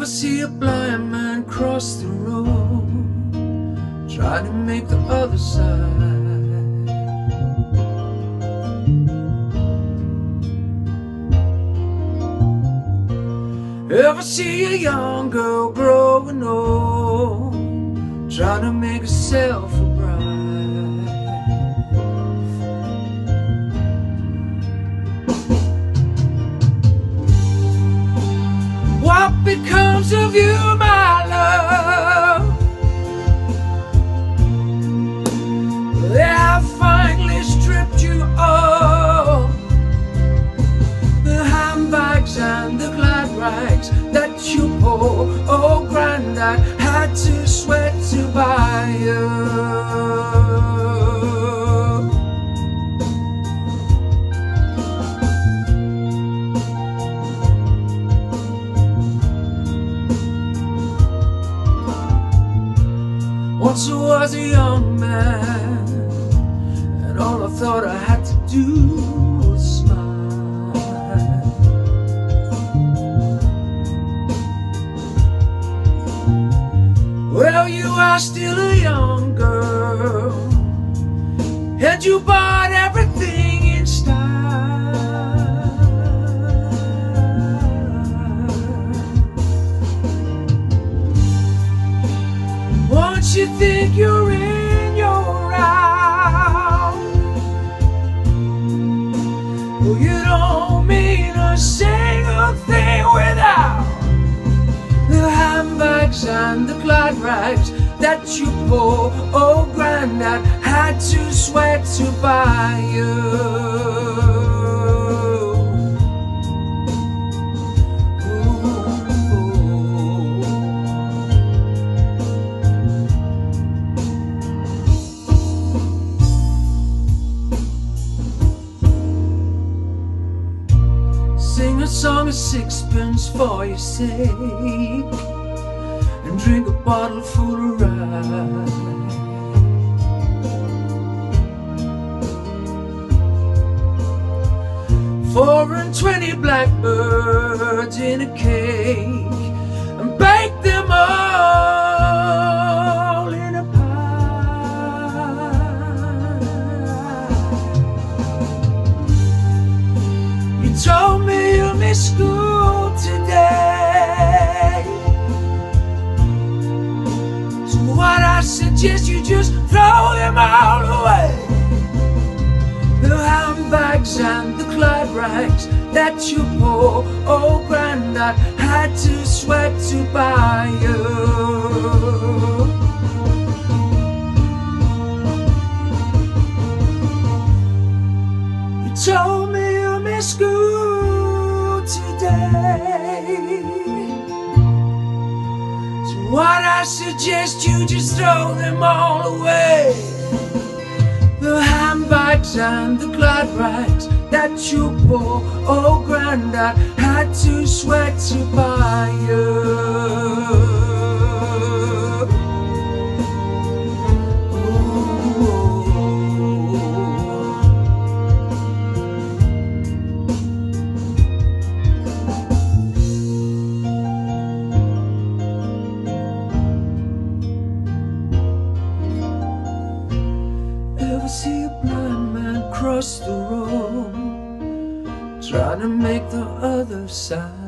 Ever see a blind man cross the road, trying to make the other side? Ever see a young girl growing old, trying to make herself a bride? What becomes of you, my love? They have finally stripped you of the handbags and the glad rags that you bore. Oh, Grandad had to sweat to buy you. Once I was a young man, and all I thought I had to do was smile. Well, you are still a young girl, and you bought everything in style. Once you think you're in your round, well, you don't mean a single thing without the handbags and the glad rags that you bore. Oh, Grandad had to sweat to buy you. Sing a song of sixpence for your sake, and drink a bottle full of rye. 24 blackbirds in a cake, and bake them all in a pie. You told me you miss school today, so what I suggest you just throw them all away. The handbags and the glad rags that you bore. Oh, Grandad had to sweat to buy you. You told me you miss school today, so what I suggest you just throw them all away. The handbags and the glad rags that you bore. Oh, Grandad had to sweat to buy you. Ever see a blind man cross the road, trying to make the other side?